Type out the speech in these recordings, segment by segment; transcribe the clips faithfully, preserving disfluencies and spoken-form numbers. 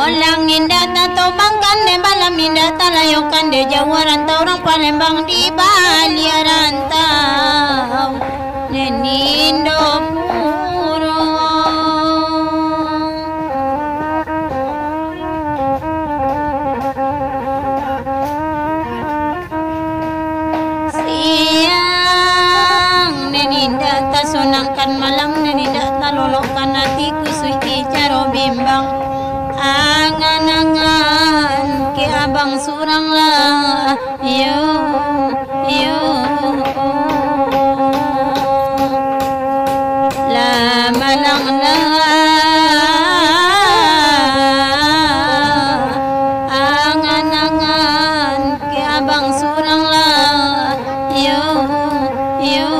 Bolang indah tato bangkan de balam indah talayokan de jawaran orang Palembang di Bali rantau nenindo puro siang neninda tasonangkan malam neninda talolokan hatiku suci caro bimbang angan-angan ke abang surang lah yo yo lama lang lah angan-angan ke abang surang lah yo yo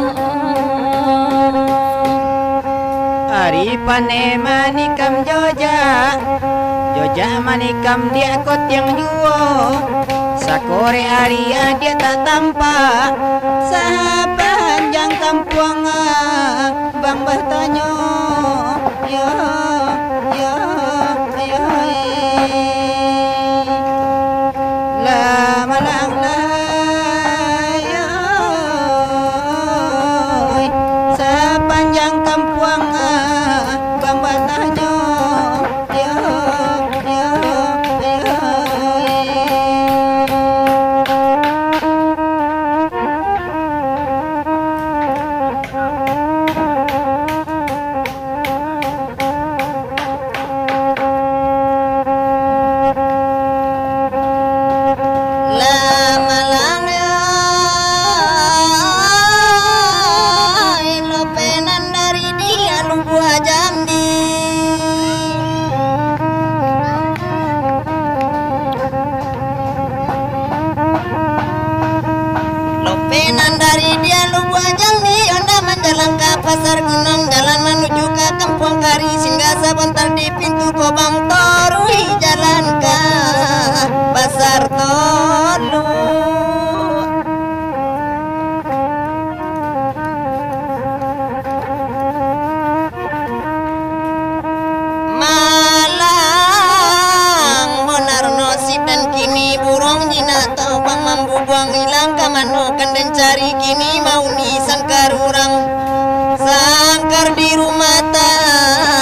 Ari pane manikam Joja Joja manikam dia kot yang juo Sakore Arya dia tak tampak Sapanjang kampuang Bang bertanya Yo yo yo lama lang lah yo Sapanjang kampuang Bang bertanya Yo yo yo lama lang ay lopenan dari dia lumpuh Jambi lopenan dari dia lumpuh Jambi onda menjalan ke pasar Gunung jalan menuju ke kampung Kari singgah sebentar di pintu Kobang Torui jalan ke pasar Tolu Malang benar nasib dan kini burung jina tahu bang mampu buang hilang kamanokan dan cari kini mau ni sangkar orang sangkar di rumah tak